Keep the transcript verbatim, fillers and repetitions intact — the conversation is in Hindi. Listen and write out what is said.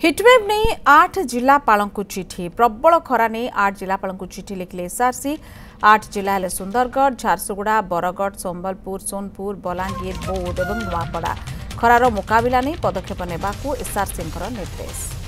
हिटवेव नहीं आठ जिलापाल चिठी प्रबल खरा नहीं आठ जिलापाल चिठी लिखिले एसआरसी। आठ जिला हेले सुंदरगढ़, झारसुगुड़ा, बरगढ़, संबलपुर, सोनपुर, बलांगीर, बौद्ध और नुआपड़ा। खरार मुकाबला नहीं पदक्षेप नेबाकू एसआरसी निर्देश।